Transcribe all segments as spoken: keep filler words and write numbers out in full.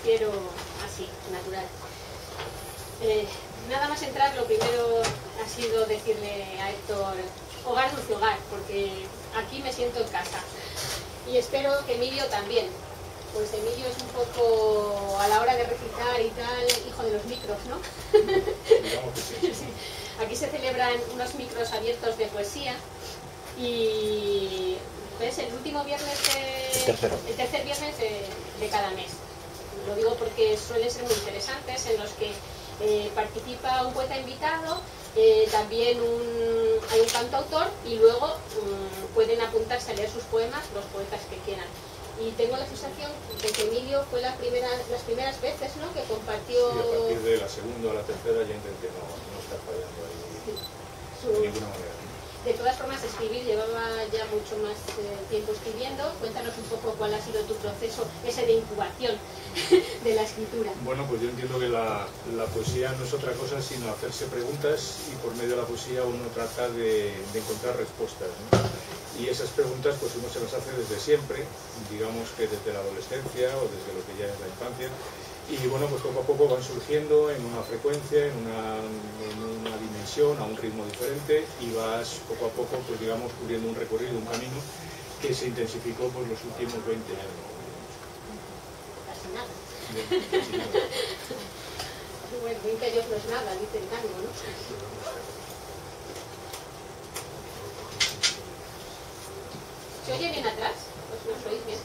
prefiero así, natural. Eh, nada más entrar, lo primero ha sido decirle a Héctor, hogar dulce hogar, porque aquí me siento en casa. Y espero que Emilio también. Pues Emilio es un poco, a la hora de recitar y tal, hijo de los micros, ¿no? Digamos que sí. Sí. Aquí se celebran unos micros abiertos de poesía y es el último viernes de, el, tercero. el tercer viernes de, de cada mes. Lo digo porque suelen ser muy interesantes, en los que eh, participa un poeta invitado, eh, también un, hay un cantautor y luego um, pueden apuntarse a leer sus poemas los poetas que quieran. Y tengo la sensación de que Emilio fue la primera, las primeras veces, ¿no?, que compartió... Sí, a partir de la segunda o la tercera ya intenté no, no estar fallando ahí Sí. de Su... ninguna manera. De todas formas, escribir llevaba ya mucho más eh, tiempo escribiendo. Cuéntanos un poco cuál ha sido tu proceso, ese de incubación de la escritura. Bueno, pues yo entiendo que la, la poesía no es otra cosa sino hacerse preguntas y por medio de la poesía uno trata de, de encontrar respuestas, ¿no? Y esas preguntas pues uno se las hace desde siempre, digamos que desde la adolescencia o desde lo que ya es la infancia. Y bueno, pues poco a poco van surgiendo en una frecuencia, en una, en una dimensión, a un ritmo diferente y vas poco a poco, pues digamos, cubriendo un recorrido, un camino que se intensificó por los últimos veinte años. Casi nada. Bien, casi nada. Bueno, veinte años no es nada, dice el tango, ¿no? ¿Se oye bien atrás? Pues no os oís bien.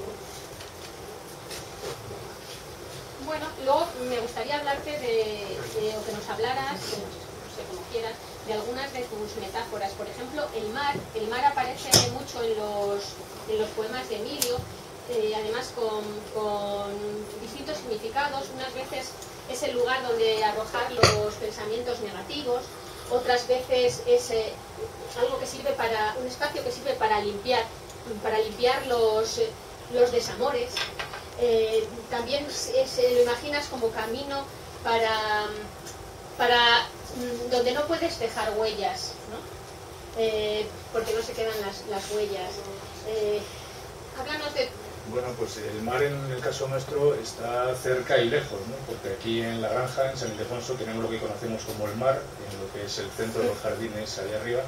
Bueno, luego me gustaría hablarte de, de o que nos hablaras, no sé, como quieras, de algunas de tus metáforas. Por ejemplo, el mar. El mar aparece mucho en los, en los poemas de Emilio, eh, además con, con distintos significados. Unas veces es el lugar donde arrojar los pensamientos negativos, otras veces es eh, algo que sirve para, un espacio que sirve para limpiar, para limpiar los, los desamores. Eh, también se lo imaginas como camino para, para donde no puedes dejar huellas, ¿no? Eh, porque no se quedan las, las huellas. Eh, háblanos de... Bueno, pues el mar en el caso nuestro está cerca y lejos, ¿no? Porque aquí en la granja, en San Ildefonso, tenemos lo que conocemos como el mar, en lo que es el centro de los jardines, allá arriba.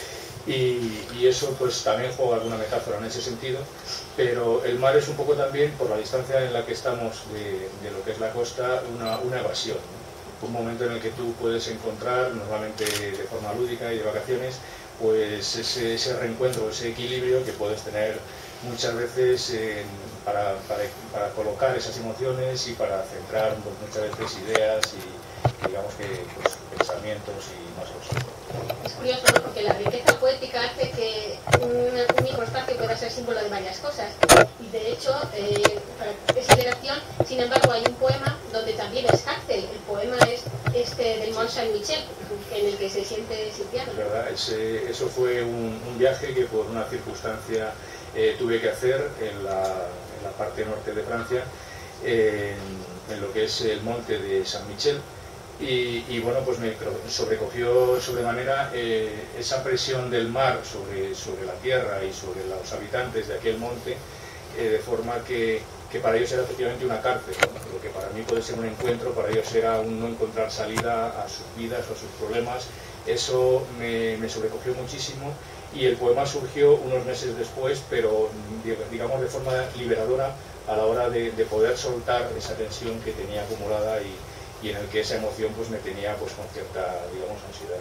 Y, y eso pues también juega alguna metáfora en ese sentido, pero el mar es un poco también, por la distancia en la que estamos de, de lo que es la costa, una, una evasión, ¿no? Un momento en el que tú puedes encontrar, normalmente de forma lúdica y de vacaciones, pues ese, ese reencuentro, ese equilibrio que puedes tener muchas veces en, para, para, para colocar esas emociones y para centrar pues, muchas veces ideas y digamos que pues, pensamientos y más cosas. Es curioso, ¿no? Porque la riqueza poética hace que un, un mismo espacio pueda ser símbolo de varias cosas. Y de hecho, eh, para esa generación, sin embargo, hay un poema donde también es cárcel. El poema es este del Mont Saint-Michel, en el que se siente sitiado. Es verdad, ese, eso fue un, un viaje que por una circunstancia eh, tuve que hacer en la, en la parte norte de Francia, eh, en, en lo que es el monte de Saint-Michel. Y, y bueno, pues me sobrecogió sobremanera eh, esa presión del mar sobre, sobre la tierra y sobre los habitantes de aquel monte, eh, de forma que, que para ellos era efectivamente una cárcel, ¿no? Lo que para mí puede ser un encuentro, para ellos era un no encontrar salida a sus vidas o a sus problemas. Eso me, me sobrecogió muchísimo y el poema surgió unos meses después, pero digamos de forma liberadora a la hora de, de poder soltar esa tensión que tenía acumulada y y en el que esa emoción pues me tenía pues con cierta, digamos, ansiedad.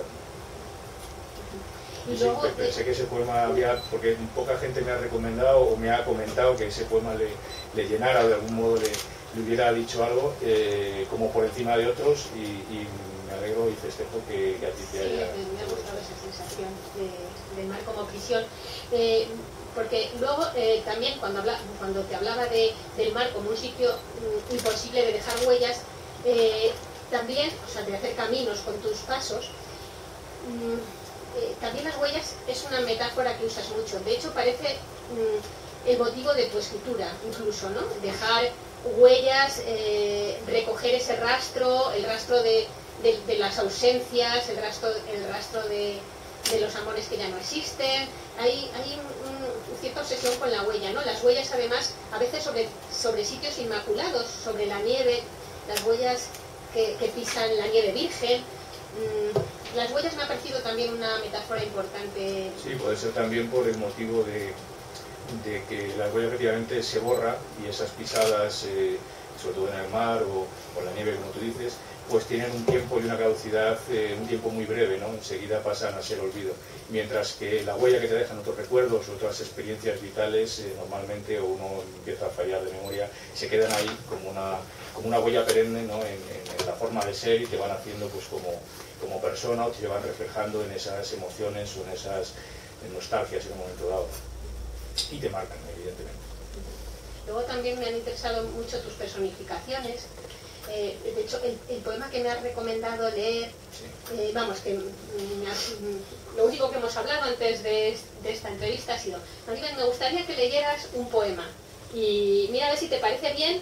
Y sí, pensé que ese poema había, porque poca gente me ha recomendado o me ha comentado que ese poema le, le llenara, o de algún modo le, le hubiera dicho algo, eh, como por encima de otros, y, y me alegro y festejo que, que a ti te haya... Sí, me ha gustado esa sensación de, de mar como prisión. Eh, porque luego eh, también cuando, habla, cuando te hablaba de, del mar como un sitio mm, imposible de dejar huellas, Eh, también, o sea, de hacer caminos con tus pasos, mmm, eh, también las huellas es una metáfora que usas mucho. De hecho, parece mmm, el motivo de tu escritura, incluso, ¿no? Dejar huellas, eh, recoger ese rastro, el rastro de, de, de las ausencias, el rastro, el rastro de, de los amores que ya no existen. Hay, hay un, un, cierta obsesión con la huella, ¿no? Las huellas, además, a veces sobre, sobre sitios inmaculados, sobre la nieve, las huellas que, que pisan la nieve virgen. Mm, las huellas me ha parecido también una metáfora importante. Sí, puede ser también por el motivo de, de que la huella efectivamente se borra y esas pisadas, eh, sobre todo en el mar o, o en la nieve, como tú dices, pues tienen un tiempo y una caducidad, eh, un tiempo muy breve, ¿no? Enseguida pasan a ser olvido. Mientras que la huella que te dejan otros recuerdos, otras experiencias vitales, eh, normalmente o uno empieza a fallar de memoria, se quedan ahí como una, como una huella perenne, ¿no? en, en, en la forma de ser y te van haciendo pues como, como persona o te van reflejando en esas emociones o en esas nostalgias en un momento dado. Y te marcan, evidentemente. Luego también me han interesado mucho tus personificaciones. Eh, de hecho, el, el poema que me has recomendado leer, sí. eh, vamos, que me has, lo único que hemos hablado antes de, de esta entrevista ha sido, Maribel, me gustaría que leyeras un poema y mira a ver si te parece bien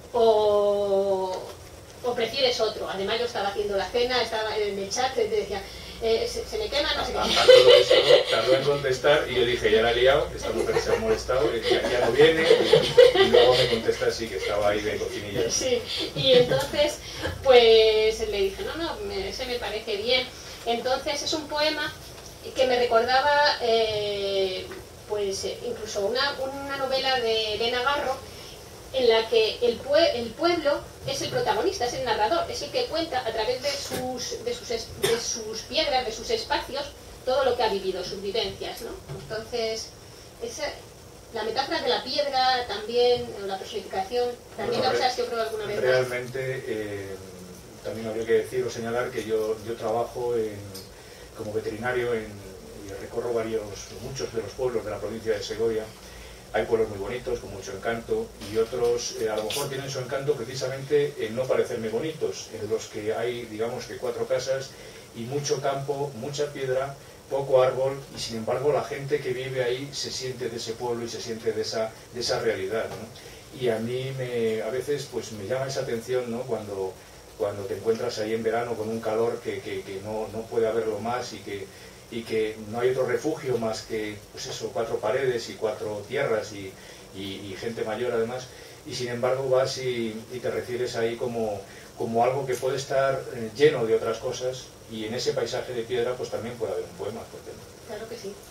o, o prefieres otro. Además yo estaba haciendo la cena, estaba en el chat, te decía, eh, se, se me quema, no sé qué. Tardó en contestar y yo dije, ya la he liado, esta mujer se ha molestado, ya, ya no viene, y, y luego me contesta así, que estaba ahí de cocinilla. Sí, y entonces pues le dije, no, no, me, ese me parece bien. Entonces es un poema que me recordaba eh, pues incluso una, una novela de Elena Garro, en la que el, pue el pueblo es el protagonista, es el narrador, es el que cuenta a través de sus, de sus, de sus piedras, de sus espacios, todo lo que ha vivido, sus vivencias, ¿no? Entonces, esa, la metáfora de la piedra también, o la personificación, también bueno, la usas yo creo alguna vez. Realmente, eh, también habría que decir o señalar que yo, yo trabajo en, como veterinario en, y recorro varios, muchos de los pueblos de la provincia de Segovia. Hay pueblos muy bonitos, con mucho encanto, y otros eh, a lo mejor tienen su encanto precisamente en no parecerme bonitos, en los que hay, digamos que cuatro casas y mucho campo, mucha piedra, poco árbol, y sin embargo la gente que vive ahí se siente de ese pueblo y se siente de esa, de esa realidad, ¿no? Y a mí me, a veces pues me llama esa atención, ¿no? Cuando, cuando te encuentras ahí en verano con un calor que, que, que no, no puede haberlo más y que y que no hay otro refugio más que, pues eso, cuatro paredes y cuatro tierras y, y, y gente mayor además, y sin embargo vas y, y te refieres ahí como, como algo que puede estar eh, lleno de otras cosas, y en ese paisaje de piedra pues también puede haber un poema, ¿por qué no? Claro que sí,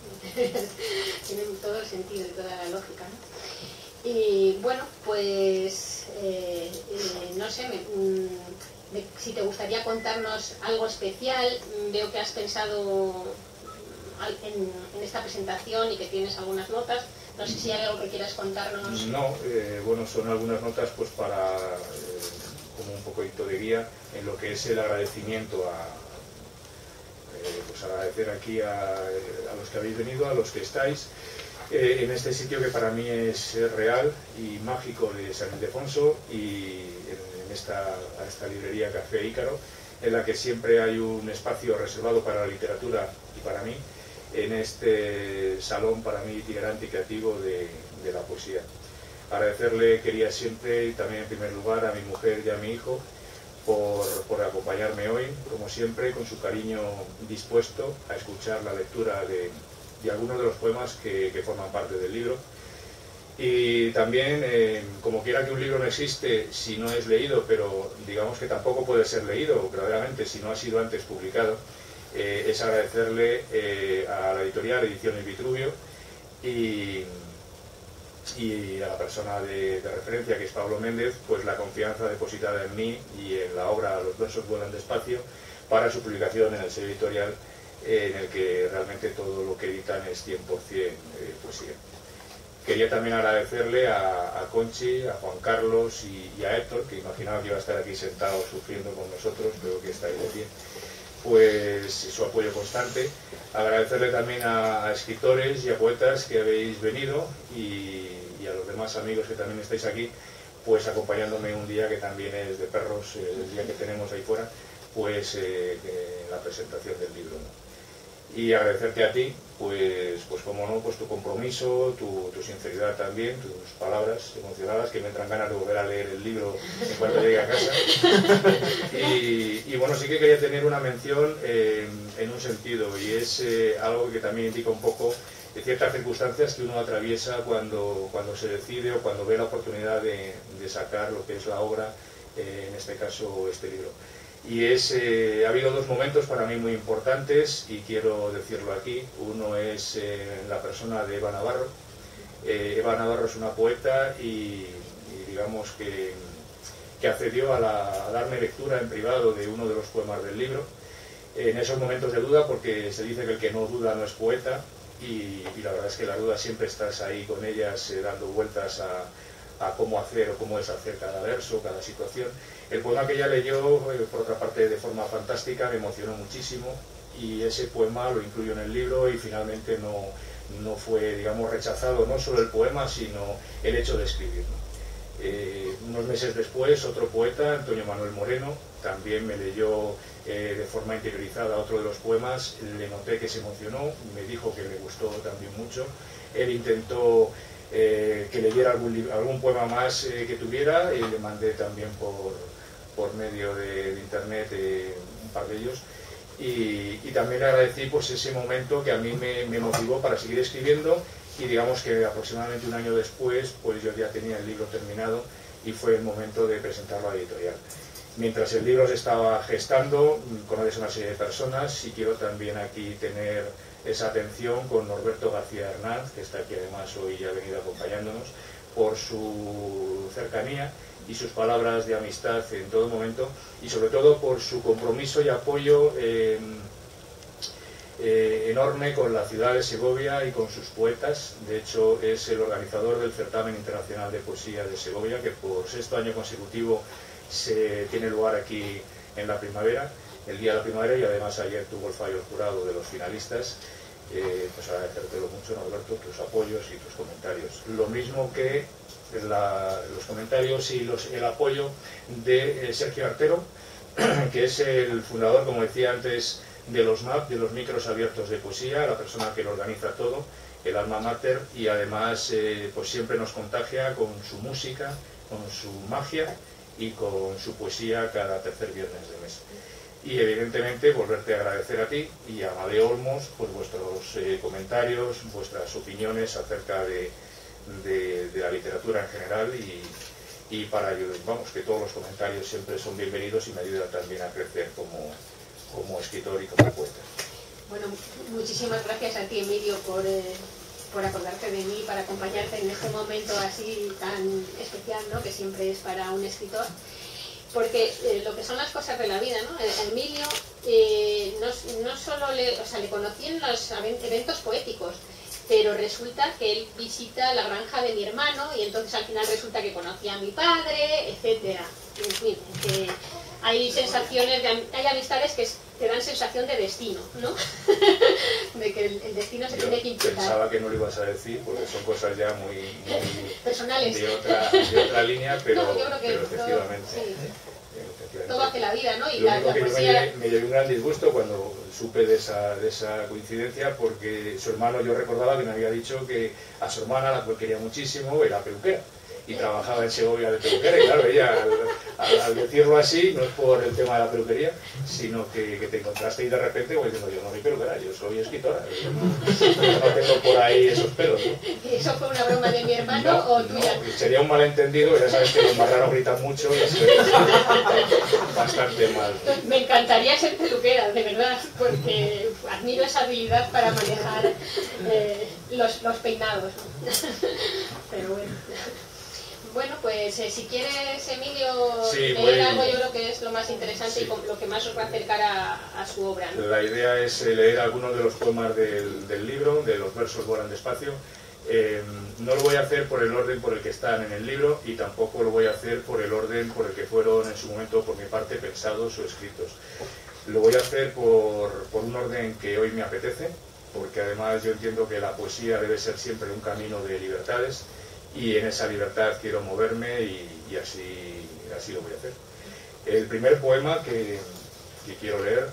tiene todo el sentido y toda la lógica, ¿no? Y bueno, pues eh, eh, no sé, me, mm, me, si te gustaría contarnos algo especial, veo que has pensado En, en esta presentación y que tienes algunas notas, no sé si hay algo que quieras contarnos. No, eh, bueno, son algunas notas pues para, eh, como un poquito de guía en lo que es el agradecimiento a, eh, pues agradecer aquí a, a los que habéis venido, a los que estáis, eh, en este sitio que para mí es real y mágico de San Ildefonso, y en, en esta, a esta librería Café Ícaro, en la que siempre hay un espacio reservado para la literatura y para mí, en este salón para mí itinerante y creativo de, de la poesía. Agradecerle quería siempre, y también en primer lugar, a mi mujer y a mi hijo por, por acompañarme hoy, como siempre, con su cariño dispuesto a escuchar la lectura de, de algunos de los poemas que, que forman parte del libro. Y también, eh, como quiera que un libro no existe si no es leído, pero digamos que tampoco puede ser leído verdaderamente si no ha sido antes publicado, Eh, es agradecerle eh, a la editorial Ediciones Vitruvio y, y a la persona de, de referencia, que es Pablo Méndez, pues la confianza depositada en mí y en la obra Los versos vuelan despacio para su publicación en el sello editorial, eh, en el que realmente todo lo que editan es cien por cien eh, poesía. Quería también agradecerle a, a Conchi, a Juan Carlos y, y a Héctor, que imaginaba que iba a estar aquí sentado sufriendo con nosotros, creo que está ahí de pie, pues su apoyo constante. Agradecerle también a, a escritores y a poetas que habéis venido, y, y a los demás amigos que también estáis aquí, pues acompañándome un día que también es de perros, eh, el día que tenemos ahí fuera, pues eh, eh, la presentación del libro, ¿no? Y agradecerte a ti, pues, pues como no, pues tu compromiso, tu, tu sinceridad también, tus palabras emocionadas, que me entran ganas de volver a leer el libro en cuanto llegue a casa. Y, y bueno, sí que quería tener una mención eh, en un sentido, y es eh, algo que también indica un poco ciertas circunstancias que uno atraviesa cuando, cuando se decide o cuando ve la oportunidad de, de sacar lo que es la obra, eh, en este caso este libro. Y es, eh, ha habido dos momentos para mí muy importantes y quiero decirlo aquí. Uno es eh, la persona de Eva Navarro. Eh, Eva Navarro es una poeta y, y digamos que, que accedió a, la, a darme lectura en privado de uno de los poemas del libro. En esos momentos de duda, porque se dice que el que no duda no es poeta, y, y la verdad es que la duda siempre estás ahí con ellas eh, dando vueltas a, a cómo hacer o cómo deshacer cada verso, cada situación. El poema que ella leyó, eh, por otra parte de forma fantástica, me emocionó muchísimo, y ese poema lo incluyo en el libro y finalmente no, no fue, digamos, rechazado no solo el poema, sino el hecho de escribirlo. Eh, unos meses después, otro poeta, Antonio Manuel Moreno, también me leyó eh, de forma interiorizada otro de los poemas. Le noté que se emocionó, me dijo que le gustó también mucho. Él intentó eh, que leyera algún, algún poema más eh, que tuviera, y le mandé también por, por medio de, de internet eh, un par de ellos. Y, y también le agradecí pues, ese momento que a mí me, me motivó para seguir escribiendo. Y digamos que aproximadamente un año después, pues yo ya tenía el libro terminado y fue el momento de presentarlo a la editorial. Mientras el libro se estaba gestando, conoces a una serie de personas, y quiero también aquí tener esa atención con Norberto García Hernández, que está aquí además hoy y ha venido acompañándonos, por su cercanía y sus palabras de amistad en todo momento, y sobre todo por su compromiso y apoyo eh, Eh, enorme con la ciudad de Segovia y con sus poetas. De hecho, es el organizador del Certamen Internacional de Poesía de Segovia, que por sexto año consecutivo se tiene lugar aquí en la primavera, el día de la primavera, y además ayer tuvo el fallo jurado de los finalistas. Eh, pues agradecértelo mucho, Norberto, tus apoyos y tus comentarios. Lo mismo que la, los comentarios y los, el apoyo de eh, Sergio Artero, que es el fundador, como decía antes, de los M A P, de los micros abiertos de poesía, la persona que lo organiza todo, el alma mater, y además eh, pues siempre nos contagia con su música, con su magia y con su poesía cada tercer viernes de mes. Y evidentemente volverte a agradecer a ti y a Amadeo Olmos por vuestros eh, comentarios, vuestras opiniones acerca de, de, de la literatura en general, y, y para ayudar, vamos, que todos los comentarios siempre son bienvenidos y me ayudan también a crecer como como escritor y como poeta. Bueno, muchísimas gracias a ti, Emilio, por, eh, por acordarte de mí, para acompañarte en este momento así tan especial, ¿no?, que siempre es para un escritor, porque eh, lo que son las cosas de la vida, ¿no? Emilio eh, no, no solo le, o sea, le conocí en los eventos poéticos, pero resulta que él visita la granja de mi hermano y entonces al final resulta que conocía a mi padre, etcétera. En fin, que hay sensaciones, de, hay amistades que te dan sensación de destino, ¿no? De que el, el destino se Yo tiene que implicar. Pensaba que no lo ibas a decir, porque son cosas ya muy, muy personales, de otra, de otra línea, pero, no, yo creo que pero todo, efectivamente, sí. efectivamente. Todo hace la vida, ¿no? Y lo la, único la que poesía... yo me, me llevé un gran disgusto cuando supe de esa, de esa coincidencia, porque su hermano, yo recordaba que me había dicho que a su hermana, la cual quería muchísimo, era peluquera y trabajaba en Segovia de peluquera, y claro, ella al, al, al decirlo así, no es por el tema de la peluquería, sino que, que te encontraste y de repente, pues diciendo, yo no soy peluquera, yo soy escritora, yo no, no tengo por ahí esos pelos, ¿no? ¿Eso fue una broma de mi hermano no, o tuya? No, sería un malentendido, ya sabes que los marranos gritan mucho y eso es bastante mal. Me encantaría ser peluquera, de verdad, porque admiro esa habilidad para manejar eh, los, los peinados. Pero bueno. Bueno, pues eh, si quieres, Emilio, sí, leer voy... algo, yo creo que es lo más interesante, sí, y lo que más os va a acercar a, a su obra, ¿no? La idea es eh, leer algunos de los poemas del, del libro, de los versos volan despacio. Eh, no lo voy a hacer por el orden por el que están en el libro, y tampoco lo voy a hacer por el orden por el que fueron en su momento por mi parte pensados o escritos. Lo voy a hacer por, por un orden que hoy me apetece, porque además yo entiendo que la poesía debe ser siempre un camino de libertades, y en esa libertad quiero moverme, y, y así, así lo voy a hacer. El primer poema que, que quiero leer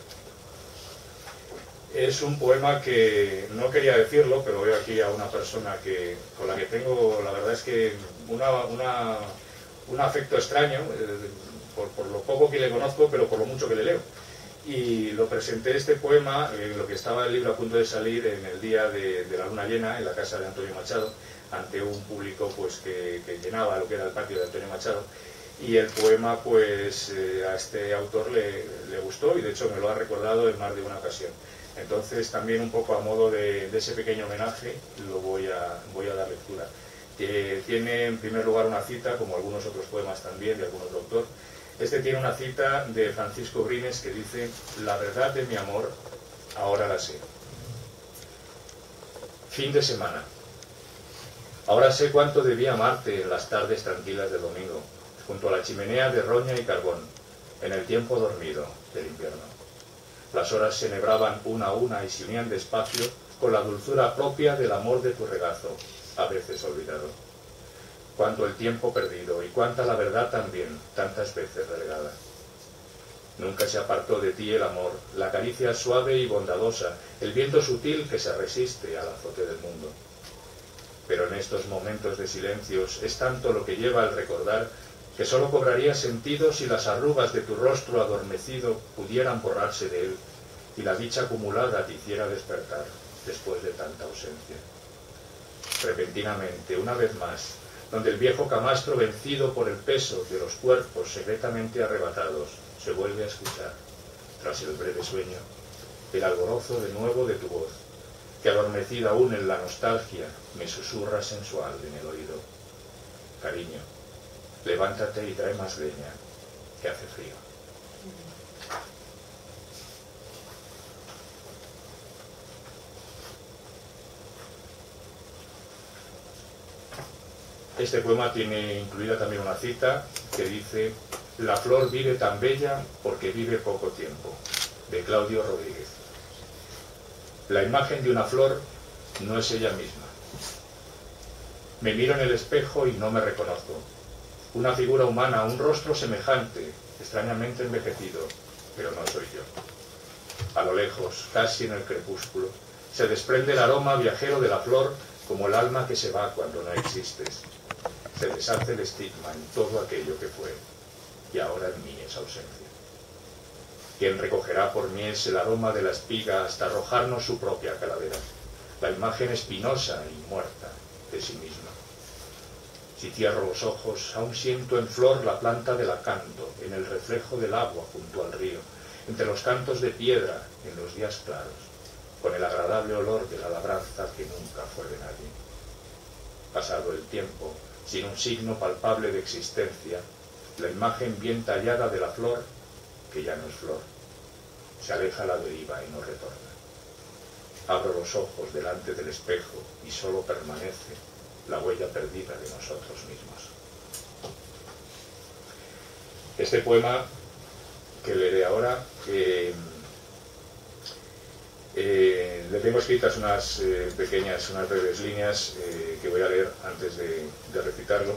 es un poema que no quería decirlo, pero veo aquí a una persona que, con la que tengo, la verdad es que una, una, un afecto extraño, eh, por, por lo poco que le conozco, pero por lo mucho que le leo. y lo presenté este poema, en lo que estaba el libro a punto de salir, en el día de, de la luna llena, en la casa de Antonio Machado, ante un público pues que, que llenaba lo que era el patio de Antonio Machado, y el poema pues eh, a este autor le, le gustó, y de hecho me lo ha recordado en más de una ocasión. Entonces también un poco a modo de, de ese pequeño homenaje lo voy a, voy a dar lectura. Que tiene en primer lugar una cita, como algunos otros poemas también, de algún otro autor. Este tiene una cita de Francisco Brines que dice: la verdad de mi amor, ahora la sé. Fin de semana. Ahora sé cuánto debía amarte en las tardes tranquilas de domingo, junto a la chimenea de roña y carbón, en el tiempo dormido del invierno. Las horas se enhebraban una a una y se unían despacio con la dulzura propia del amor de tu regazo, a veces olvidado. Cuánto el tiempo perdido y cuánta la verdad también, tantas veces relegada. Nunca se apartó de ti el amor, la caricia suave y bondadosa, el viento sutil que se resiste al azote del mundo. Pero en estos momentos de silencios es tanto lo que lleva al recordar que sólo cobraría sentido si las arrugas de tu rostro adormecido pudieran borrarse de él y la dicha acumulada te hiciera despertar después de tanta ausencia. Repentinamente, una vez más, donde el viejo camastro vencido por el peso de los cuerpos secretamente arrebatados se vuelve a escuchar, tras el breve sueño, el alborozo de nuevo de tu voz, que adormecida aún en la nostalgia me susurra sensual en el oído. Cariño, levántate y trae más leña, que hace frío. Este poema tiene incluida también una cita que dice: la flor vive tan bella porque vive poco tiempo, de Claudio Rodríguez. La imagen de una flor no es ella misma. Me miro en el espejo y no me reconozco. Una figura humana, un rostro semejante, extrañamente envejecido, pero no soy yo. A lo lejos, casi en el crepúsculo, se desprende el aroma viajero de la flor como el alma que se va cuando no existes. Se deshace el estigma en todo aquello que fue, y ahora en mí es ausencia. Quien recogerá por mies el aroma de la espiga hasta arrojarnos su propia calavera, la imagen espinosa y muerta de sí misma. Si cierro los ojos, aún siento en flor la planta del acanto, en el reflejo del agua junto al río, entre los cantos de piedra en los días claros, con el agradable olor de la labranza que nunca fue de nadie. Pasado el tiempo, sin un signo palpable de existencia, la imagen bien tallada de la flor, que ya no es flor, se aleja a la deriva y no retorna. Abro los ojos delante del espejo y solo permanece la huella perdida de nosotros mismos. Este poema que leeré ahora, eh, eh, le tengo escritas unas eh, pequeñas, unas breves líneas eh, que voy a leer antes de, de recitarlo.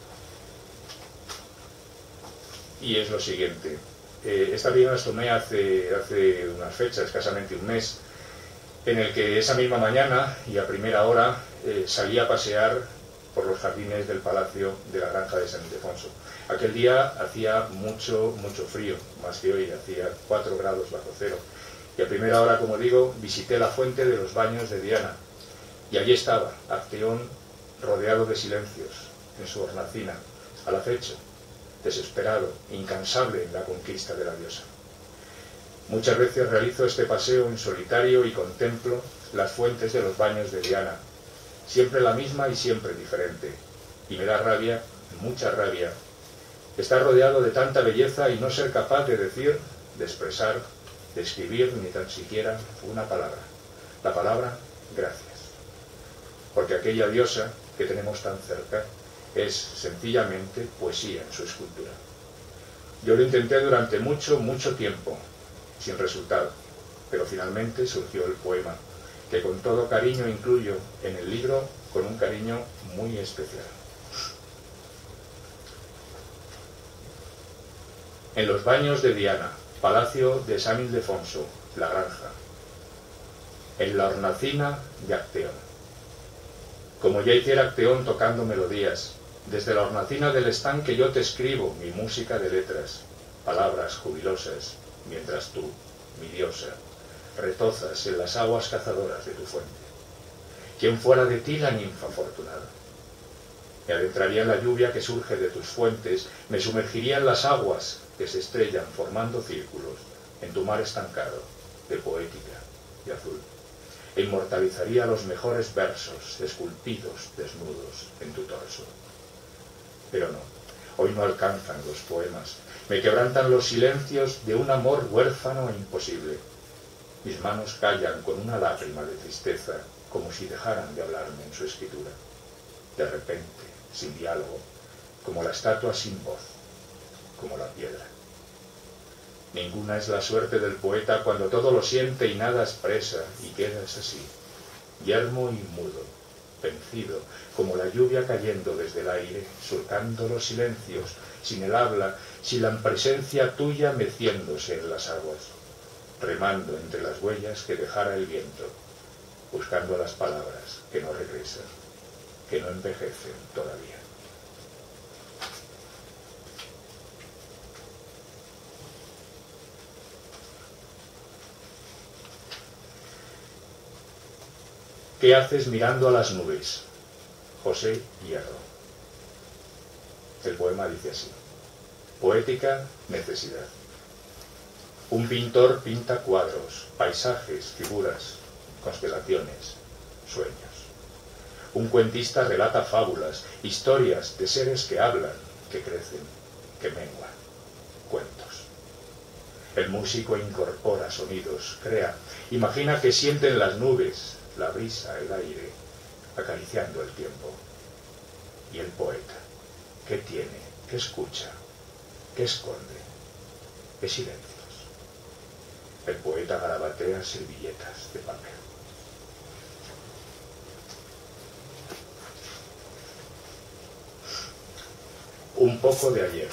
Y es lo siguiente. Eh, esta vida las tomé hace, hace unas fechas, escasamente un mes, en el que esa misma mañana y a primera hora eh, salí a pasear por los jardines del palacio de la granja de San Ildefonso. Aquel día hacía mucho, mucho frío, más que hoy, hacía cuatro grados bajo cero. Y a primera hora, como digo, visité la fuente de los baños de Diana. Y allí estaba, Acteón, rodeado de silencios, en su hornacina, al acecho, desesperado, incansable en la conquista de la diosa. Muchas veces realizo este paseo en solitario y contemplo las fuentes de los baños de Diana, siempre la misma y siempre diferente, y me da rabia, mucha rabia, estar rodeado de tanta belleza y no ser capaz de decir, de expresar, de escribir ni tan siquiera una palabra, la palabra gracias, porque aquella diosa que tenemos tan cerca es sencillamente poesía en su escultura. Yo lo intenté durante mucho, mucho tiempo, sin resultado, pero finalmente surgió el poema, que con todo cariño incluyo en el libro con un cariño muy especial. En los baños de Diana, palacio de San Ildefonso, la granja. En la hornacina de Acteón. Como ya hiciera Acteón tocando melodías, desde la hornacina del estanque yo te escribo mi música de letras, palabras jubilosas, mientras tú, mi diosa, retozas en las aguas cazadoras de tu fuente. ¿Quién fuera de ti la ninfa afortunada? Me adentraría en la lluvia que surge de tus fuentes, me sumergiría en las aguas que se estrellan formando círculos en tu mar estancado de poética y azul, e inmortalizaría los mejores versos esculpidos desnudos en tu torso. Pero no, hoy no alcanzan los poemas, me quebrantan los silencios de un amor huérfano e imposible. Mis manos callan con una lágrima de tristeza, como si dejaran de hablarme en su escritura. De repente, sin diálogo, como la estatua sin voz, como la piedra. Ninguna es la suerte del poeta cuando todo lo siente y nada expresa, y quedas así, yermo y mudo, vencido, como la lluvia cayendo desde el aire, surcando los silencios, sin el habla, sin la presencia tuya meciéndose en las aguas, remando entre las huellas que dejara el viento, buscando las palabras que no regresan, que no envejecen todavía. ¿Qué haces mirando a las nubes? José Hierro. El poema dice así: poética necesidad. Un pintor pinta cuadros, paisajes, figuras, constelaciones, sueños. Un cuentista relata fábulas, historias de seres que hablan, que crecen, que menguan, cuentos. El músico incorpora sonidos, crea, imagina que sienten las nubes, la brisa, el aire, acariciando el tiempo. Y el poeta, ¿qué tiene? ¿Qué escucha? ¿Qué esconde? ¿Qué silencios? El poeta garabatea servilletas de papel. Un poco de ayer.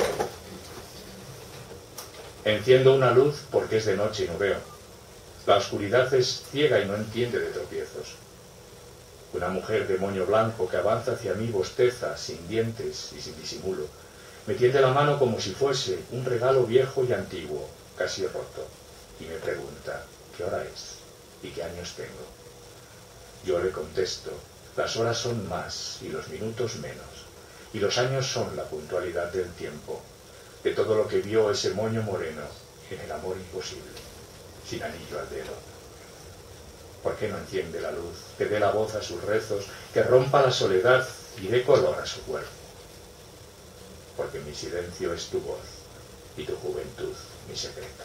Enciendo una luz porque es de noche y no veo. La oscuridad es ciega y no entiende de tropiezos. Una mujer de moño blanco que avanza hacia mí bosteza, sin dientes y sin disimulo. Me tiende la mano como si fuese un regalo viejo y antiguo, casi roto, y me pregunta, ¿qué hora es? ¿Y qué años tengo? Yo le contesto, las horas son más y los minutos menos, y los años son la puntualidad del tiempo, de todo lo que vio ese moño moreno en el amor imposible, sin anillo al dedo. ¿Por qué no enciende la luz, que dé la voz a sus rezos, que rompa la soledad y dé color a su cuerpo? Porque mi silencio es tu voz y tu juventud mi secreto.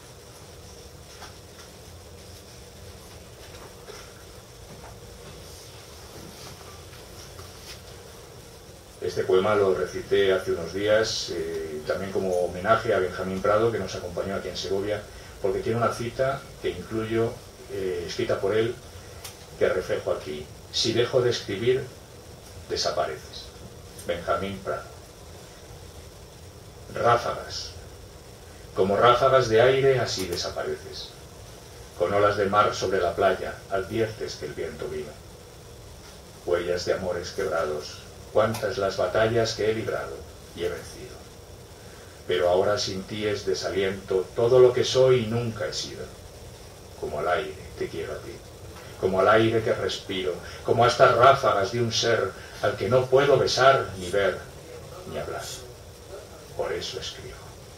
Este poema lo recité hace unos días, eh, también como homenaje a Benjamín Prado, que nos acompañó aquí en Segovia, porque tiene una cita que incluyo, eh, escrita por él, que reflejo aquí. Si dejo de escribir, desapareces. Benjamín Prado. Ráfagas. Como ráfagas de aire, así desapareces. Con olas de mar sobre la playa, adviertes que el viento vino. Huellas de amores quebrados. Cuántas las batallas que he librado y he vencido. Pero ahora sin ti es desaliento todo lo que soy y nunca he sido. Como al aire te quiero a ti, como al aire que respiro, como a estas ráfagas de un ser al que no puedo besar, ni ver, ni hablar. Por eso escribo.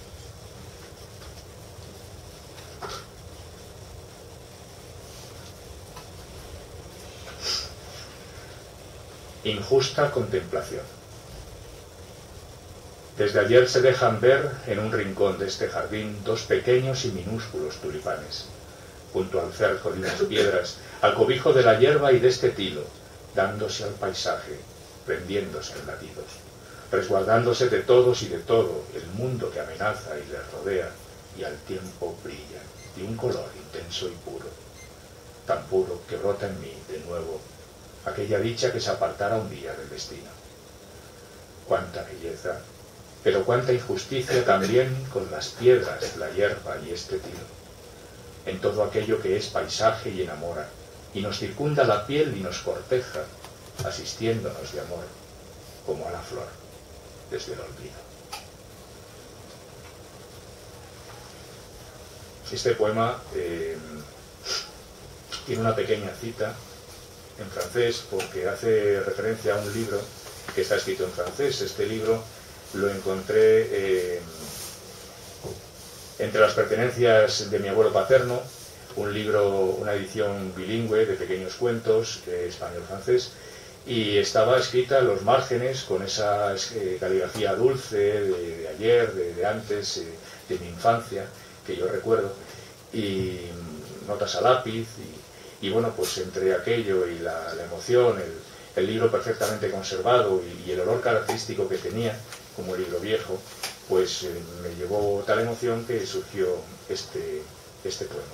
Injusta contemplación. Desde ayer se dejan ver en un rincón de este jardín dos pequeños y minúsculos tulipanes, junto al cerco de unas piedras, al cobijo de la hierba y de este tilo, dándose al paisaje, prendiéndose en latidos, resguardándose de todos y de todo el mundo que amenaza y les rodea, y al tiempo brilla, de un color intenso y puro, tan puro que brota en mí de nuevo aquella dicha que se apartara un día del destino. Cuánta belleza, pero cuánta injusticia también con las piedras, la hierba y este tilo, en todo aquello que es paisaje y enamora, y nos circunda la piel y nos corteja, asistiéndonos de amor, como a la flor, desde el olvido. este poema eh, tiene una pequeña cita en francés porque hace referencia a un libro que está escrito en francés. Este libro lo encontré eh, entre las pertenencias de mi abuelo paterno, un libro, una edición bilingüe de pequeños cuentos, eh, español-francés, y estaba escrita en los márgenes con esa eh, caligrafía dulce de, de ayer, de, de antes, eh, de mi infancia, que yo recuerdo, y notas a lápiz, y, y bueno, pues entre aquello y la, la emoción, el, el libro perfectamente conservado y, y el olor característico que tenía, como el libro viejo, pues eh, me llevó tal emoción que surgió este, este poema.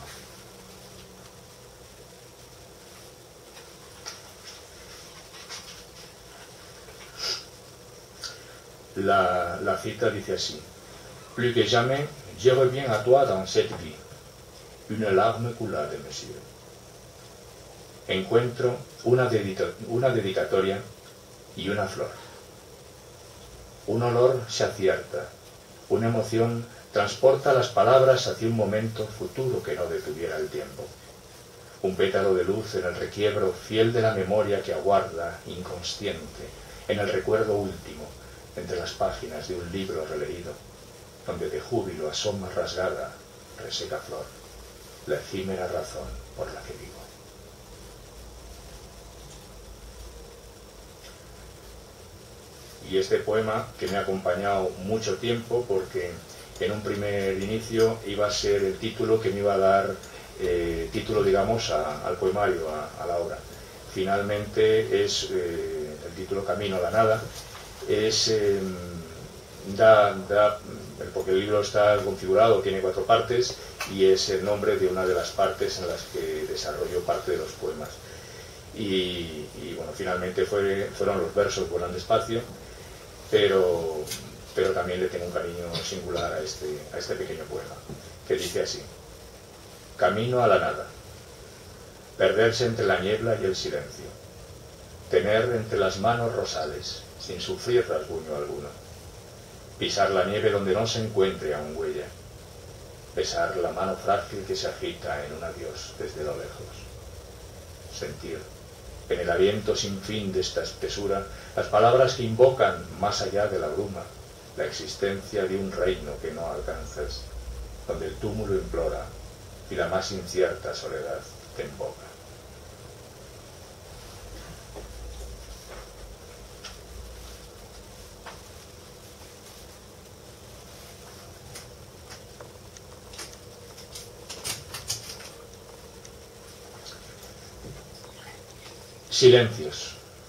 La, la cita dice así: Plus que jamais, je reviens à toi dans cette vie. Une larme coula de mes yeux. Encuentro una, dedica, una dedicatoria y una flor. Un olor se acierta, una emoción transporta las palabras hacia un momento futuro que no detuviera el tiempo. Un pétalo de luz en el requiebro fiel de la memoria que aguarda, inconsciente, en el recuerdo último, entre las páginas de un libro releído, donde de júbilo asoma rasgada, reseca flor, la efímera razón por la que vivo. Y este poema, que me ha acompañado mucho tiempo, porque en un primer inicio iba a ser el título que me iba a dar, eh, título, digamos, a, al poemario, a, a la obra. Finalmente es eh, el título Camino a la nada, es, eh, da, da, porque el libro está configurado, tiene cuatro partes, y es el nombre de una de las partes en las que desarrolló parte de los poemas. Y, y bueno, finalmente fue, fueron los versos Vuelan despacio, pero, pero también le tengo un cariño singular a este, a este pequeño poema, que dice así: Camino a la nada, perderse entre la niebla y el silencio, tener entre las manos rosales, sin sufrir rasguño alguno, pisar la nieve donde no se encuentre aún huella, besar la mano frágil que se agita en un adiós desde lo lejos, sentir en el aliento sin fin de esta espesura las palabras que invocan más allá de la bruma la existencia de un reino que no alcanzas, donde el túmulo implora y la más incierta soledad te invoca. Silencios.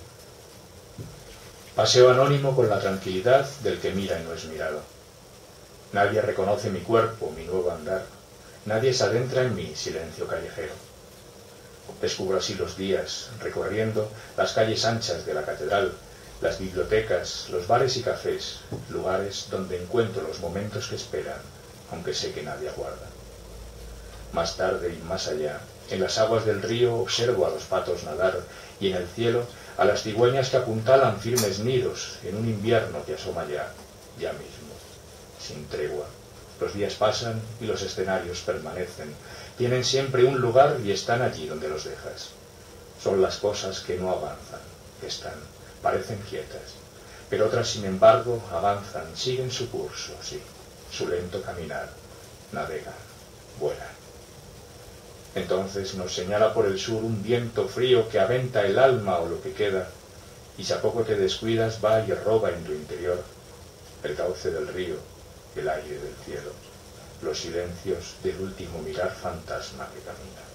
Paseo anónimo con la tranquilidad del que mira y no es mirado. Nadie reconoce mi cuerpo, mi nuevo andar. Nadie se adentra en mi silencio callejero. Descubro así los días, recorriendo las calles anchas de la catedral, las bibliotecas, los bares y cafés, lugares donde encuentro los momentos que esperan, aunque sé que nadie aguarda. Más tarde y más allá, en las aguas del río observo a los patos nadar, y en el cielo a las cigüeñas que apuntalan firmes nidos en un invierno que asoma ya, ya mismo, sin tregua. Los días pasan y los escenarios permanecen, tienen siempre un lugar y están allí donde los dejas. Son las cosas que no avanzan, que están, parecen quietas, pero otras sin embargo avanzan, siguen su curso, sí, su lento caminar, navegan, vuelan. Entonces nos señala por el sur un viento frío que aventa el alma o lo que queda, y si a poco te descuidas va y roba en tu interior el cauce del río, el aire del cielo, los silencios del último mirar fantasma que camina.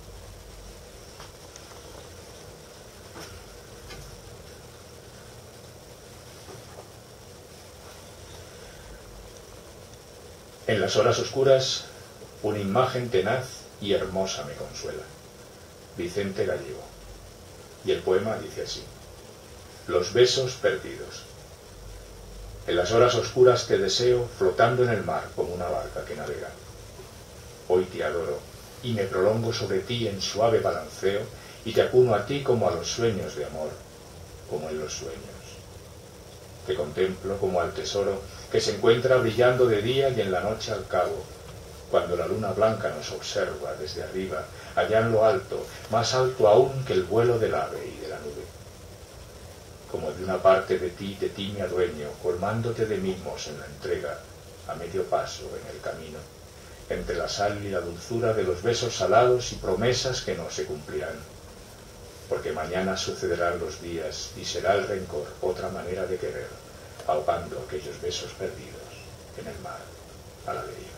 En las horas oscuras, una imagen tenaz y hermosa me consuela. Vicente Gallego. Y el poema dice así: Los besos perdidos. En las horas oscuras te deseo flotando en el mar como una barca que navega. Hoy te adoro y me prolongo sobre ti en suave balanceo y te acuno a ti como a los sueños de amor, como en los sueños. Te contemplo como al tesoro que se encuentra brillando de día y en la noche al cabo, cuando la luna blanca nos observa desde arriba, allá en lo alto, más alto aún que el vuelo del ave y de la nube. Como de una parte de ti, de ti me adueño, colmándote de mimos en la entrega, a medio paso en el camino, entre la sal y la dulzura de los besos salados y promesas que no se cumplirán. Porque mañana sucederán los días y será el rencor otra manera de querer, ahogando aquellos besos perdidos en el mar a la deriva.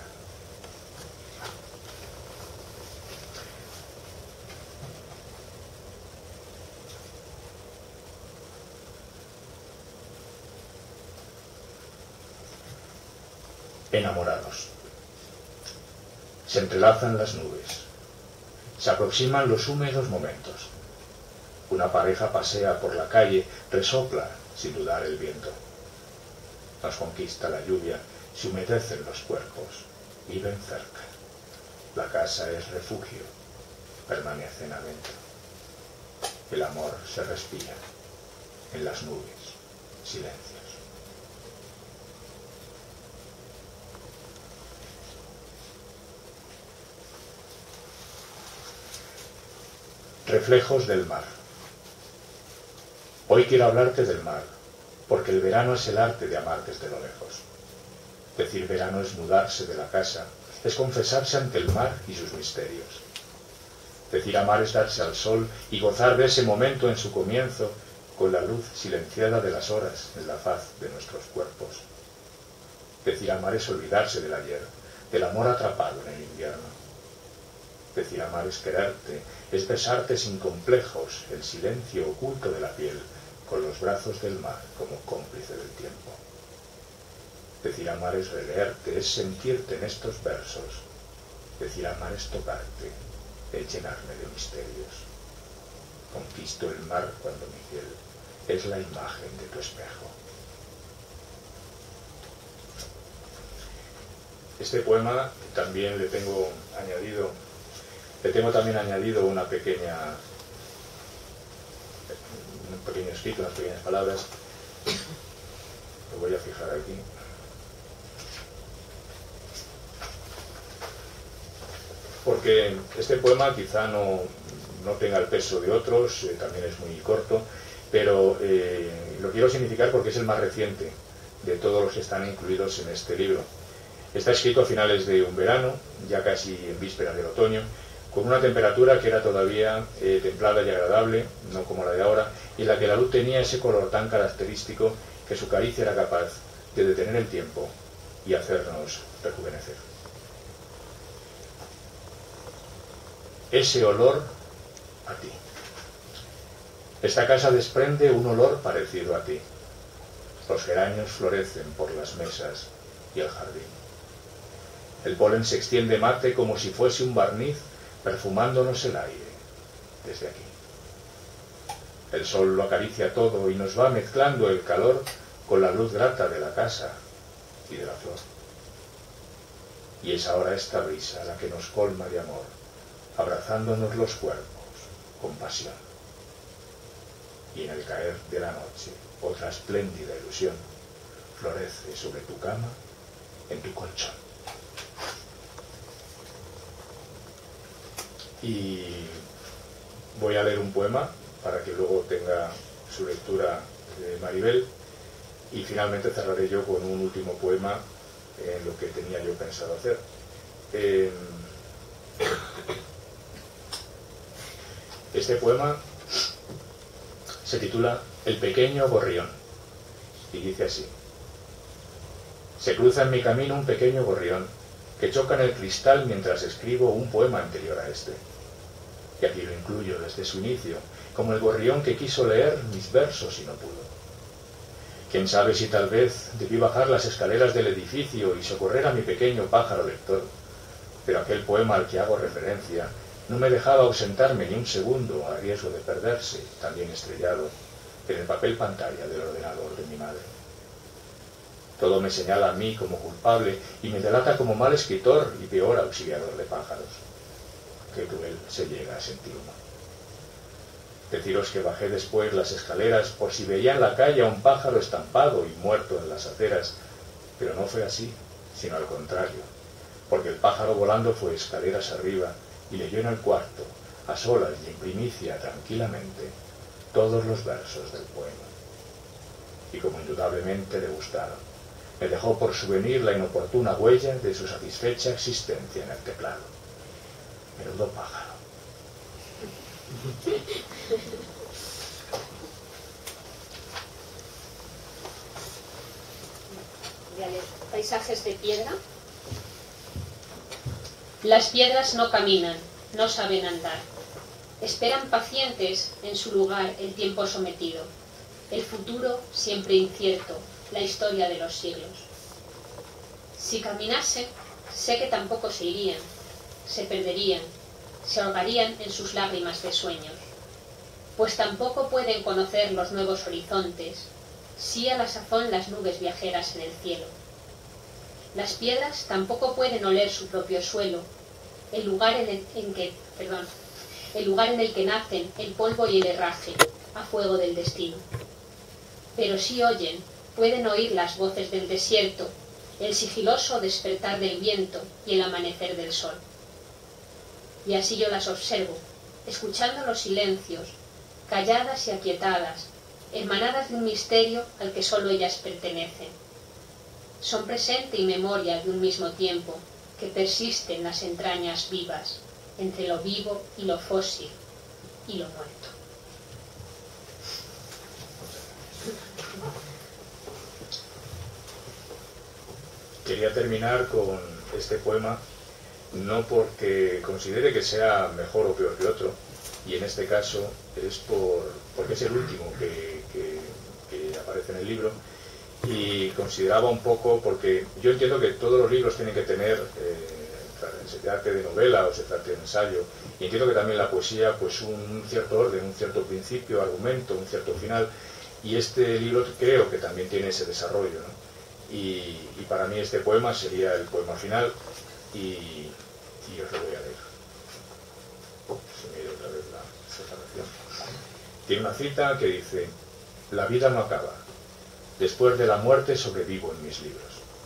Enamorados. Se entrelazan las nubes. Se aproximan los húmedos momentos. Una pareja pasea por la calle, resopla sin dudar el viento. Nos conquista la lluvia, se humedecen los cuerpos, viven cerca. La casa es refugio, permanecen adentro. El amor se respira. En las nubes, silencios. Reflejos del mar. Hoy quiero hablarte del mar, porque el verano es el arte de amar desde lo lejos. Decir verano es mudarse de la casa, es confesarse ante el mar y sus misterios. Decir amar es darse al sol y gozar de ese momento en su comienzo, con la luz silenciada de las horas en la faz de nuestros cuerpos. Decir amar es olvidarse del ayer, del amor atrapado en el invierno. Decir amar es quererte, es besarte sin complejos, el silencio oculto de la piel, con los brazos del mar como cómplice del tiempo. Decir amar es releerte, es sentirte en estos versos. Decir amar es tocarte, es llenarme de misterios. Conquisto el mar cuando mi piel es la imagen de tu espejo. Este poema también le tengo añadido Le tengo también añadido una pequeña, un pequeño escrito, unas pequeñas palabras. Lo voy a fijar aquí. Porque este poema quizá no, no tenga el peso de otros, eh, también es muy corto, pero eh, lo quiero significar porque es el más reciente de todos los que están incluidos en este libro. Está escrito a finales de un verano, ya casi en vísperas del otoño, con una temperatura que era todavía eh, templada y agradable, no como la de ahora, y en la que la luz tenía ese color tan característico que su caricia era capaz de detener el tiempo y hacernos rejuvenecer. Ese olor a ti. Esta casa desprende un olor parecido a ti. Los geranios florecen por las mesas y el jardín. El polen se extiende mate como si fuese un barniz, perfumándonos el aire desde aquí. El sol lo acaricia todo y nos va mezclando el calor con la luz grata de la casa y de la flor. Y es ahora esta brisa la que nos colma de amor, abrazándonos los cuerpos con pasión. Y en el caer de la noche, otra espléndida ilusión florece sobre tu cama, en tu colchón. Y voy a leer un poema para que luego tenga su lectura de Maribel, y finalmente cerraré yo con un último poema en lo que tenía yo pensado hacer. Eh, este poema se titula El pequeño gorrión y dice así: se cruza en mi camino un pequeño gorrión que choca en el cristal mientras escribo un poema anterior a este. Y aquí lo incluyo desde su inicio, como el gorrión que quiso leer mis versos y no pudo. Quién sabe si tal vez debí bajar las escaleras del edificio y socorrer a mi pequeño pájaro lector, pero aquel poema al que hago referencia no me dejaba ausentarme ni un segundo a riesgo de perderse, también estrellado, en el papel pantalla del ordenador de mi madre. Todo me señala a mí como culpable y me delata como mal escritor y peor auxiliador de pájaros. Qué cruel se llega a sentir uno. Deciros que bajé después las escaleras por si veía en la calle a un pájaro estampado y muerto en las aceras, pero no fue así, sino al contrario. porque el pájaro volando fue escaleras arriba y leyó en el cuarto, a solas y en primicia tranquilamente, todos los versos del poema. Y como indudablemente le gustaron, me dejó por souvenir la inoportuna huella de su satisfecha existencia en el teclado. Menudo pájaro. Paisajes de piedra. Las piedras no caminan, no saben andar. Esperan pacientes en su lugar el tiempo sometido. El futuro siempre incierto, la historia de los siglos. Si caminasen, sé que tampoco se irían, se perderían, se ahogarían en sus lágrimas de sueños. Pues tampoco pueden conocer los nuevos horizontes, sí a la sazón las nubes viajeras en el cielo. Las piedras tampoco pueden oler su propio suelo, el lugar en el, en que, perdón, el lugar en el que nacen el polvo y el herraje, a fuego del destino. Pero sí oyen, pueden oír las voces del desierto, el sigiloso despertar del viento y el amanecer del sol. Y así yo las observo, escuchando los silencios, calladas y aquietadas, emanadas de un misterio al que solo ellas pertenecen. Son presente y memoria de un mismo tiempo, que persiste en las entrañas vivas, entre lo vivo y lo fósil, y lo muerto. Quería terminar con este poema, no porque considere que sea mejor o peor que otro, y en este caso es por, porque es el último que, que, que aparece en el libro, y consideraba un poco, porque yo entiendo que todos los libros tienen que tener, eh, se trate de novela o se trate de ensayo, y entiendo que también la poesía, pues un cierto orden, un cierto principio, argumento, un cierto final, y este libro creo que también tiene ese desarrollo, ¿no? Y, y para mí este poema sería el poema final, y, y os lo voy a leer. Se me ha ido otra vez la separación. Tiene una cita que dice: la vida no acaba. Después de la muerte sobrevivo en mis libros.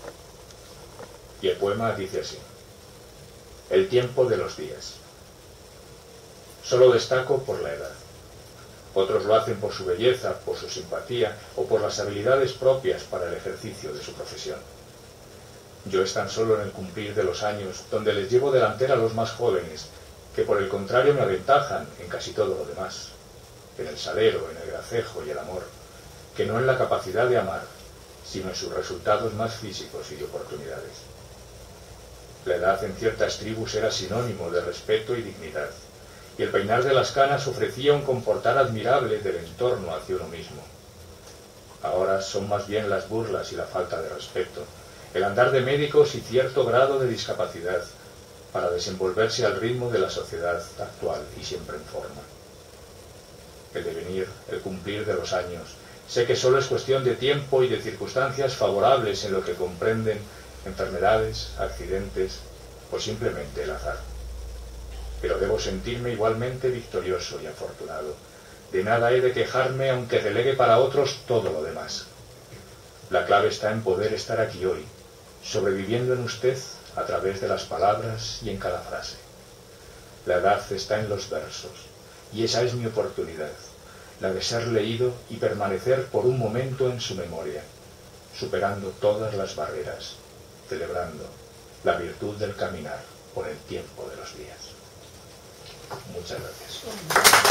Y el poema dice así: el tiempo de los días. Solo destaco por la edad. Otros lo hacen por su belleza, por su simpatía o por las habilidades propias para el ejercicio de su profesión. Yo es tan solo en el cumplir de los años donde les llevo delantera a los más jóvenes, que por el contrario me aventajan en casi todo lo demás, en el salero, en el gracejo y el amor, que no en la capacidad de amar, sino en sus resultados más físicos y de oportunidades. La edad en ciertas tribus era sinónimo de respeto y dignidad, y el peinar de las canas ofrecía un comportar admirable del entorno hacia uno mismo. Ahora son más bien las burlas y la falta de respeto, el andar de médicos y cierto grado de discapacidad, para desenvolverse al ritmo de la sociedad actual y siempre en forma. El devenir, el cumplir de los años, sé que solo es cuestión de tiempo y de circunstancias favorables en lo que comprenden enfermedades, accidentes o simplemente el azar. Pero debo sentirme igualmente victorioso y afortunado. De nada he de quejarme aunque delegue para otros todo lo demás. La clave está en poder estar aquí hoy, sobreviviendo en usted a través de las palabras y en cada frase. La edad está en los versos, y esa es mi oportunidad, la de ser leído y permanecer por un momento en su memoria, superando todas las barreras, celebrando la virtud del caminar por el tiempo de los días. Muchas gracias.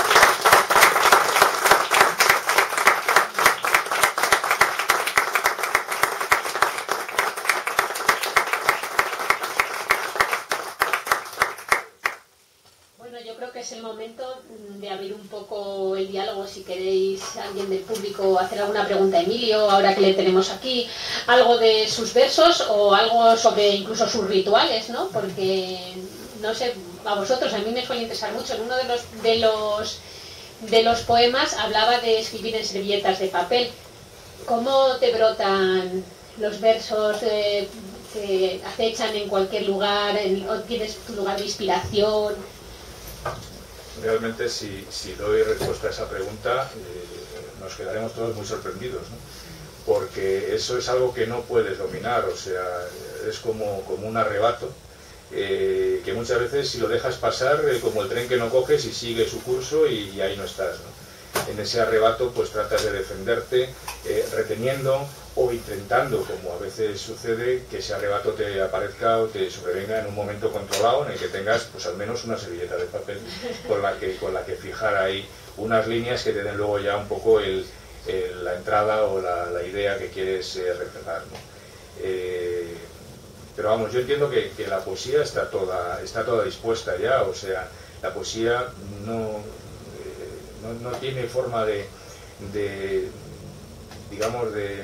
Es el momento de abrir un poco el diálogo. Si queréis, alguien del público, hacer alguna pregunta a Emilio, ahora que le tenemos aquí, algo de sus versos o algo sobre incluso sus rituales, ¿no? Porque, no sé, a vosotros, a mí me suele interesar mucho. En uno de los, de los, de los poemas hablaba de escribir en servilletas de papel. ¿Cómo te brotan los versos eh, que acechan en cualquier lugar? En, ¿o tienes tu lugar de inspiración? Realmente, si, si doy respuesta a esa pregunta, eh, nos quedaremos todos muy sorprendidos, ¿no? Porque eso es algo que no puedes dominar. O sea, es como, como un arrebato, eh, que muchas veces si lo dejas pasar, eh, como el tren que no coges y sigue su curso y, y ahí no estás, ¿no? En ese arrebato pues tratas de defenderte, eh, reteniendo o intentando, como a veces sucede, que ese arrebato te aparezca o te sobrevenga en un momento controlado en el que tengas pues al menos una servilleta de papel con la que, con la que fijar ahí unas líneas que te den luego ya un poco el, el, la entrada o la, la idea que quieres eh, reflejar, ¿no? Eh, pero vamos, yo entiendo que, que la poesía está toda, está toda dispuesta ya, o sea, la poesía no, eh, no, no tiene forma de, de digamos, de...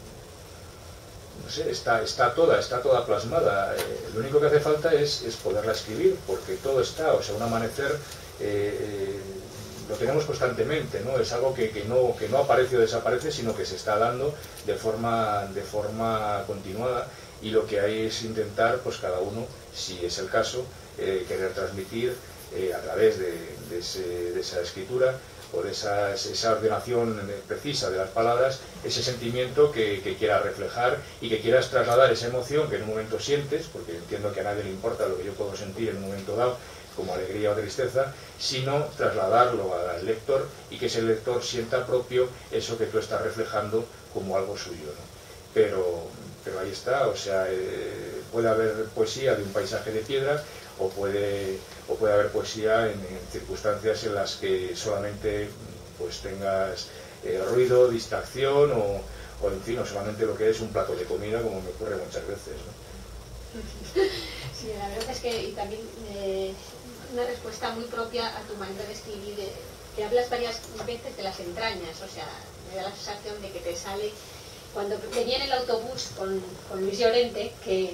no sé, está, está toda, está toda plasmada. Eh, lo único que hace falta es, es poderla escribir, porque todo está, o sea, un amanecer eh, eh, lo tenemos constantemente, ¿no? Es algo que, que, no, que no aparece o desaparece, sino que se está dando de forma, de forma continuada, y lo que hay es intentar, pues cada uno, si es el caso, eh, querer transmitir eh, a través de, de, ese, de esa escritura, por esas, esa ordenación precisa de las palabras, ese sentimiento que, que quieras reflejar y que quieras trasladar esa emoción que en un momento sientes, porque entiendo que a nadie le importa lo que yo puedo sentir en un momento dado, como alegría o tristeza, sino trasladarlo al lector y que ese lector sienta propio eso que tú estás reflejando como algo suyo, ¿no? Pero, pero ahí está, o sea, eh, puede haber poesía de un paisaje de piedra, o puede, o puede haber poesía en, en circunstancias en las que solamente pues tengas eh, ruido, distracción o, o en fin, o solamente lo que es un plato de comida, como me ocurre muchas veces, ¿no? Sí, la verdad es que y también eh, una respuesta muy propia a tu manera de escribir, eh, que hablas varias veces de las entrañas, o sea, me da la sensación de que te sale cuando venía en el autobús con, con Luis Llorente, que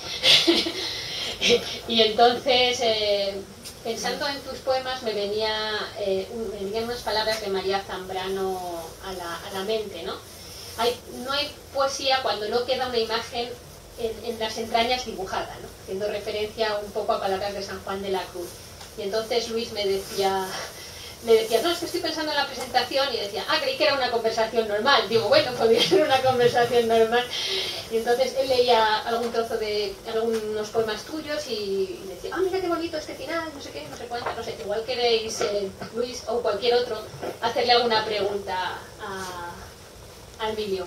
y entonces eh, pensando en tus poemas me venía eh, un, me venían unas palabras de María Zambrano a la, a la mente, ¿no? Hay, no hay poesía cuando no queda una imagen en, en las entrañas dibujada, ¿no? Haciendo referencia un poco a palabras de San Juan de la Cruz. Y entonces Luis me decía, le decía, no, es que estoy pensando en la presentación, y decía, ah, creí que era una conversación normal. Digo, bueno, podría ser una conversación normal. Y entonces él leía algún trozo de algunos poemas tuyos y, y decía, ah, mira qué bonito este final, no sé qué, no sé cuánto, no sé. Igual queréis, eh, Luis o cualquier otro, hacerle alguna pregunta a, a Emilio.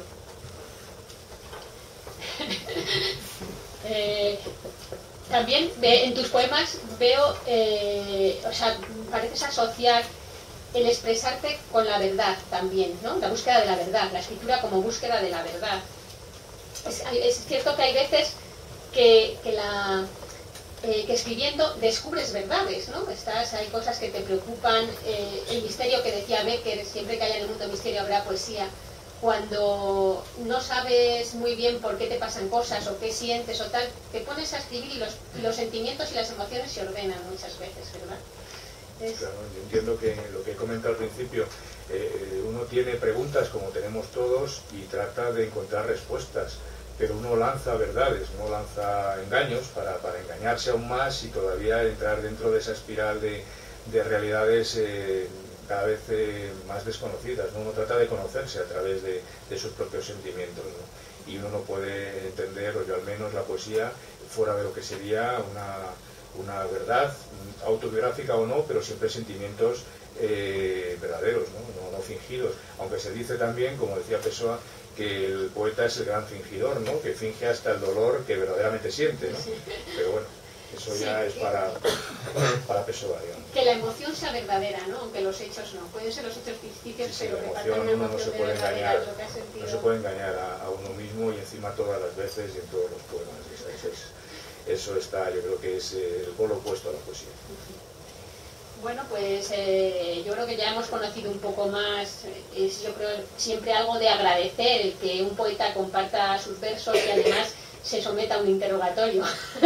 eh, también ve, en tus poemas veo, eh, o sea, pareces asociar el expresarte con la verdad también, ¿no? La búsqueda de la verdad, la escritura como búsqueda de la verdad. Es, es cierto que hay veces que, que, la, eh, que escribiendo descubres verdades, ¿no? Estás, hay cosas que te preocupan, eh, el misterio que decía Becker, siempre que haya en el mundo misterio habrá poesía. Cuando no sabes muy bien por qué te pasan cosas o qué sientes o tal, te pones a escribir y los, los sentimientos y las emociones se ordenan muchas veces, ¿verdad? Es... Claro, yo entiendo que lo que he comentado al principio, eh, uno tiene preguntas como tenemos todos y trata de encontrar respuestas, pero uno lanza verdades, uno lanza engaños para, para engañarse aún más y todavía entrar dentro de esa espiral de, de realidades eh, cada vez eh, más desconocidas, ¿no? Uno trata de conocerse a través de, de sus propios sentimientos, ¿no? Y uno no puede entender, o yo al menos, la poesía fuera de lo que sería una, una verdad, autobiográfica o no, pero siempre sentimientos eh, verdaderos, ¿no? No, no fingidos, aunque se dice también, como decía Pessoa, que el poeta es el gran fingidor, ¿no? Que finge hasta el dolor que verdaderamente siente, ¿no? Pero bueno, eso sí, ya es para, para Pessoa, digamos. Que la emoción sea verdadera, ¿no? Aunque los hechos no. Pueden ser los hechos ficticios, sí, sí, pero la que emoción, una uno no se puede engañar, lo que ha sentido. no se puede engañar a, a uno mismo y encima todas las veces y en todos los poemas. Eso, es, eso está, yo creo que es el polo opuesto a la poesía. Bueno, pues eh, yo creo que ya hemos conocido un poco más, es yo creo siempre algo de agradecer el que un poeta comparta sus versos y además se someta a un interrogatorio.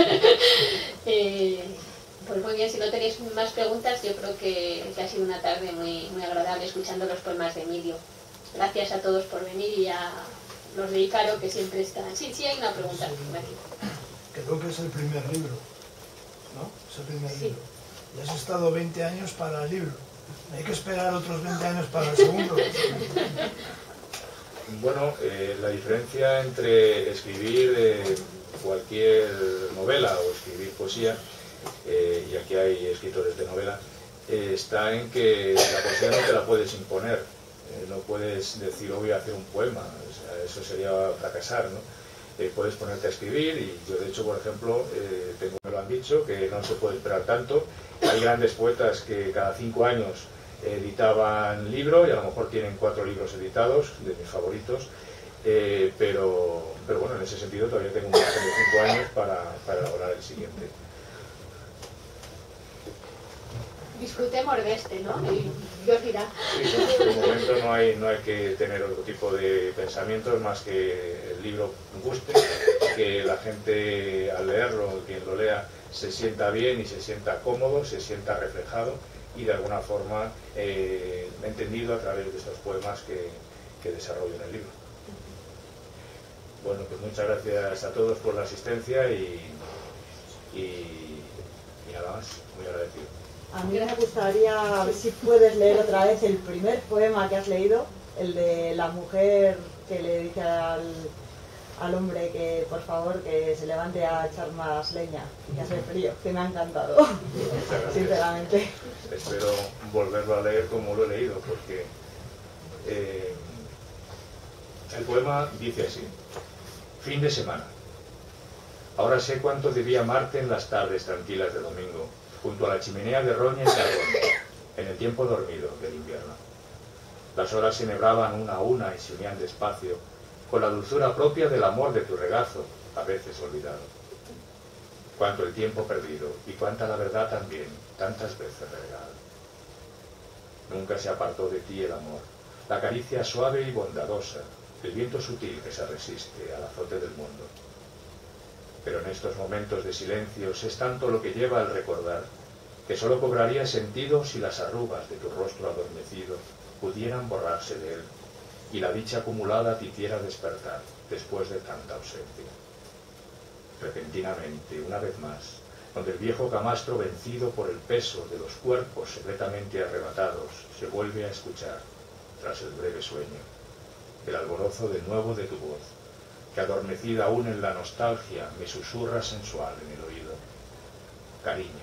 eh, pues muy bien, si no tenéis más preguntas, yo creo que, que ha sido una tarde muy, muy agradable escuchando los poemas de Emilio. Gracias a todos por venir y a los de Ícaro que siempre están. Sí, sí, hay una pregunta. Sí, creo que es el primer libro, ¿no? Es el primer sí. libro. Y has estado veinte años para el libro. Hay que esperar otros veinte años para el segundo. Bueno, eh, la diferencia entre escribir eh, cualquier novela o escribir poesía, eh, y aquí hay escritores de novela, eh, está en que la poesía no te la puedes imponer, eh, no puedes decir, oh, voy a hacer un poema, o sea, eso sería fracasar, ¿no? Eh, puedes ponerte a escribir, y yo de hecho, por ejemplo, eh, tengo, me lo han dicho, que no se puede esperar tanto. Hay grandes poetas que cada cinco años editaban libro, y a lo mejor tienen cuatro libros editados, de mis favoritos, eh, pero, pero bueno, en ese sentido todavía tengo un margen de cinco años para, para elaborar el siguiente. Disfrutemos de este, ¿no? Y Dios dirá. Sí, no, de momento no hay, no hay que tener otro tipo de pensamientos más que el libro guste, que la gente al leerlo, quien lo lea, se sienta bien y se sienta cómodo, se sienta reflejado y de alguna forma eh, entendido a través de estos poemas que, que desarrollo en el libro. Bueno, pues muchas gracias a todos por la asistencia y, y, y nada más, muy agradecido. A mí me gustaría ver si puedes leer otra vez el primer poema que has leído, el de la mujer que le dice al, al hombre que por favor que se levante a echar más leña, que hace frío, que me ha encantado, sinceramente. Espero volverlo a leer como lo he leído, porque eh, el poema dice así: fin de semana. Ahora sé cuánto debía amarte en las tardes tranquilas de domingo, junto a la chimenea de roña y carbón, en el tiempo dormido del invierno. Las horas se enhebraban una a una y se unían despacio, con la dulzura propia del amor de tu regazo, a veces olvidado. Cuánto el tiempo perdido, y cuánta la verdad también, tantas veces regalado. Nunca se apartó de ti el amor, la caricia suave y bondadosa, el viento sutil que se resiste al azote del mundo. Pero en estos momentos de silencio es tanto lo que lleva al recordar, que sólo cobraría sentido si las arrugas de tu rostro adormecido pudieran borrarse de él, y la dicha acumulada te hiciera despertar después de tanta ausencia. Repentinamente, una vez más, donde el viejo camastro vencido por el peso de los cuerpos secretamente arrebatados se vuelve a escuchar, tras el breve sueño, el alborozo de nuevo de tu voz, que adormecida aún en la nostalgia me susurra sensual en el oído: cariño,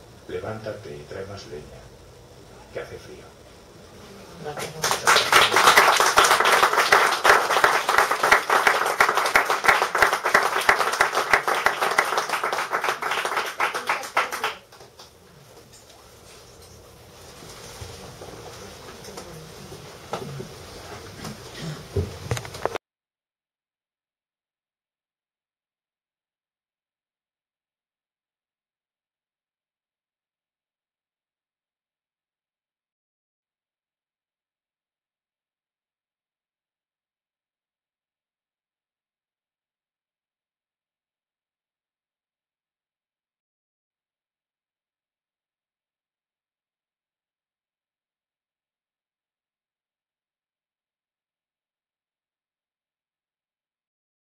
levántate y trae más leña, que hace frío. Gracias.